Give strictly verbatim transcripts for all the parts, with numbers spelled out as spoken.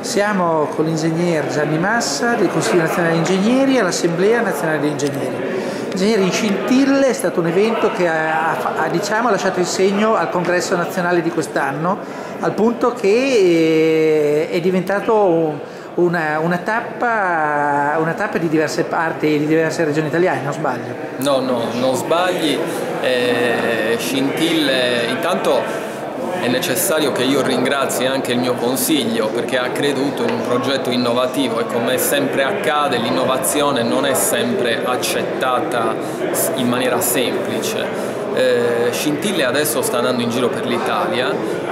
Siamo con l'ingegner Gianni Massa del Consiglio Nazionale Ingegneri all'Assemblea Nazionale degli Ingegneri. Ingegneri in Scintille è stato un evento che ha, ha, diciamo, lasciato il segno al Congresso Nazionale di quest'anno, al punto che è diventato una, una, tappa, una tappa di diverse parti, di diverse regioni italiane, non sbaglio? No, no, non sbagli. Eh, Scintille, intanto è necessario che io ringrazi anche il mio consiglio, perché ha creduto in un progetto innovativo e, come sempre accade, l'innovazione non è sempre accettata in maniera semplice. Eh, Scintille adesso sta andando in giro per l'Italia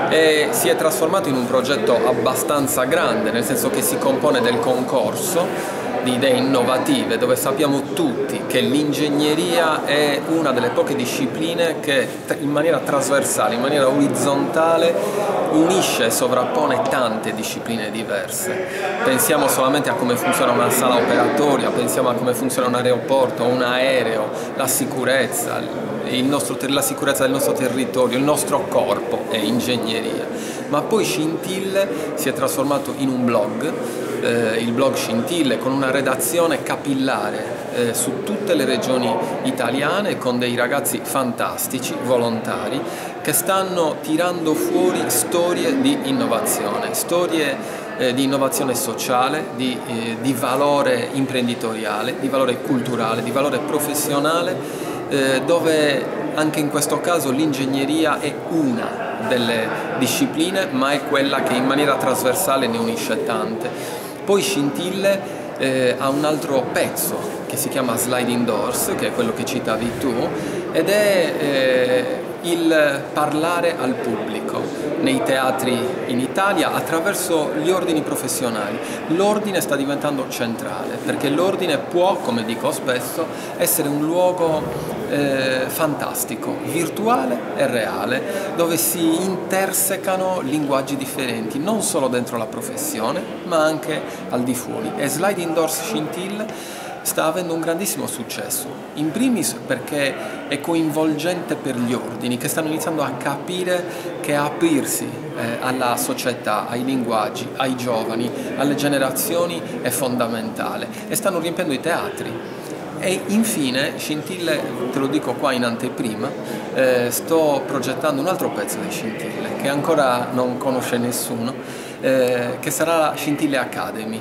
e si è trasformato in un progetto abbastanza grande, nel senso che si compone del concorso di idee innovative, dove sappiamo tutti che l'ingegneria è una delle poche discipline che in maniera trasversale, in maniera orizzontale, unisce e sovrappone tante discipline diverse. Pensiamo solamente a come funziona una sala operatoria, pensiamo a come funziona un aeroporto, un aereo, la sicurezza, il nostro, la sicurezza del nostro territorio, il nostro corpo è ingegneria. Ma poi Scintille si è trasformato in un blog, eh, il blog Scintille, con una redazione capillare eh, su tutte le regioni italiane, con dei ragazzi fantastici, volontari, che stanno tirando fuori storie di innovazione, storie eh, di innovazione sociale, di, eh, di valore imprenditoriale, di valore culturale, di valore professionale, eh, dove anche in questo caso l'ingegneria è una delle discipline, ma è quella che in maniera trasversale ne unisce tante. Poi Scintille eh, ha un altro pezzo che si chiama Sliding Doors, che è quello che citavi tu, ed è eh, il parlare al pubblico nei teatri in Italia attraverso gli ordini professionali. L'ordine sta diventando centrale, perché l'ordine può, come dico spesso, essere un luogo eh, fantastico, virtuale e reale, dove si intersecano linguaggi differenti, non solo dentro la professione, ma anche al di fuori. E Sliding Doors Scintille sta avendo un grandissimo successo, in primis perché è coinvolgente per gli ordini, che stanno iniziando a capire che aprirsi eh, alla società, ai linguaggi, ai giovani, alle generazioni è fondamentale, e stanno riempiendo i teatri. E infine Scintille, te lo dico qua in anteprima, eh, sto progettando un altro pezzo di Scintille che ancora non conosce nessuno, Eh, che sarà la Scintille Academy.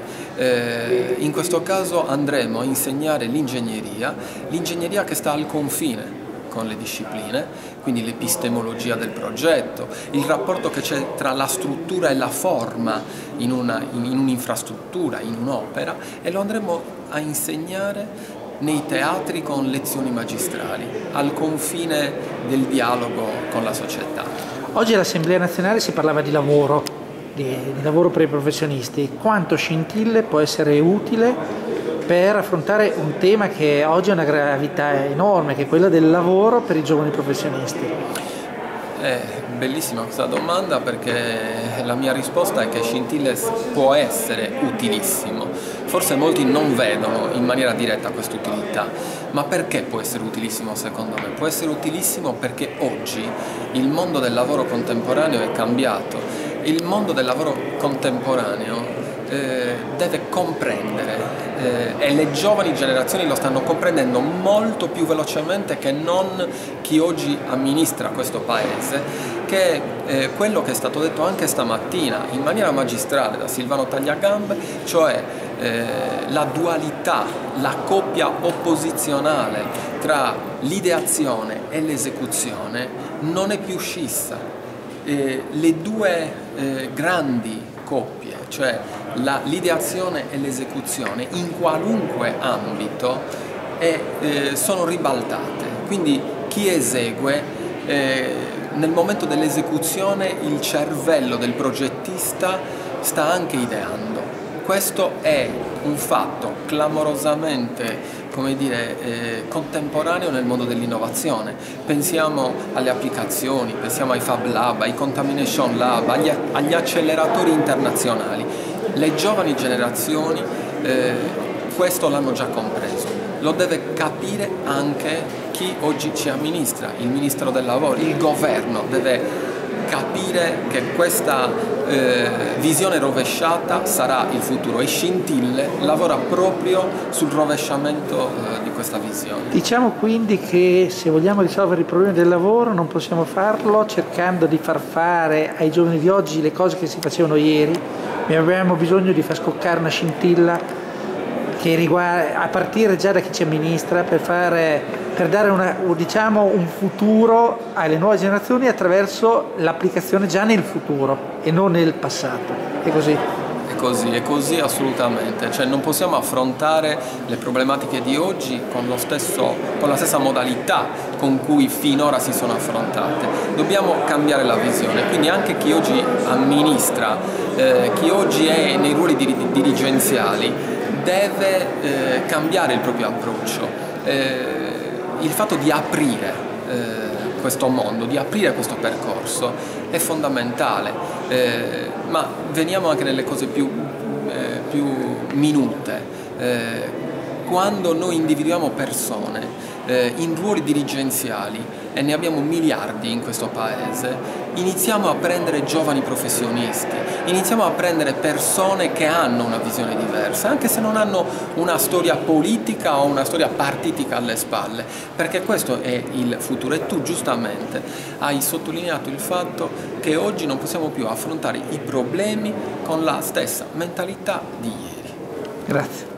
Eh, in questo caso andremo a insegnare l'ingegneria, l'ingegneria che sta al confine con le discipline, quindi l'epistemologia del progetto, il rapporto che c'è tra la struttura e la forma in un'infrastruttura, in un'opera, e lo andremo a insegnare nei teatri con lezioni magistrali, al confine del dialogo con la società. Oggi all'Assemblea Nazionale si parlava di lavoro. Di, di lavoro per i professionisti. Quanto Scintille può essere utile per affrontare un tema che oggi ha una gravità enorme, che è quella del lavoro per i giovani professionisti? È bellissima questa domanda, perché la mia risposta è che Scintille può essere utilissimo. Forse molti non vedono in maniera diretta questa utilità, ma perché può essere utilissimo secondo me? Può essere utilissimo perché oggi il mondo del lavoro contemporaneo è cambiato. Il mondo del lavoro contemporaneo eh, deve comprendere eh, e le giovani generazioni lo stanno comprendendo molto più velocemente che non chi oggi amministra questo paese, che eh, quello che è stato detto anche stamattina in maniera magistrale da Silvano Tagliagambe, cioè eh, la dualità, la coppia opposizionale tra l'ideazione e l'esecuzione non è più scissa. Eh, le due eh, grandi coppie, cioè l'ideazione e l'esecuzione, in qualunque ambito eh, eh, sono ribaltate. Quindi chi esegue, eh, nel momento dell'esecuzione il cervello del progettista sta anche ideando. Questo è un fatto clamorosamente, come dire, eh, contemporaneo nel mondo dell'innovazione. Pensiamo alle applicazioni, pensiamo ai Fab Lab, ai Contamination Lab, agli, agli acceleratori internazionali. Le giovani generazioni eh, questo l'hanno già compreso, lo deve capire anche chi oggi ci amministra, il Ministro del Lavoro, il Governo deve capire che questa eh, visione rovesciata sarà il futuro e Scintille lavora proprio sul rovesciamento eh, di questa visione. Diciamo quindi che se vogliamo risolvere i problemi del lavoro non possiamo farlo cercando di far fare ai giovani di oggi le cose che si facevano ieri, ma abbiamo bisogno di far scoccare una scintilla che riguarda, a partire già da chi ci amministra, per, fare, per dare una, diciamo, un futuro alle nuove generazioni attraverso l'applicazione già nel futuro e non nel passato. È così? È così, è così assolutamente. Cioè non possiamo affrontare le problematiche di oggi con, lo stesso, con la stessa modalità con cui finora si sono affrontate. Dobbiamo cambiare la visione, quindi anche chi oggi amministra, eh, chi oggi è nei ruoli dir dirigenziali, deve eh, cambiare il proprio approccio. Eh, il fatto di aprire eh, questo mondo, di aprire questo percorso è fondamentale, eh, ma veniamo anche nelle cose più, eh, più minute. Eh, quando noi individuiamo persone eh, in ruoli dirigenziali, e ne abbiamo miliardi in questo paese, iniziamo a prendere giovani professionisti, iniziamo a prendere persone che hanno una visione diversa, anche se non hanno una storia politica o una storia partitica alle spalle, perché questo è il futuro. E tu giustamente hai sottolineato il fatto che oggi non possiamo più affrontare i problemi con la stessa mentalità di ieri. Grazie.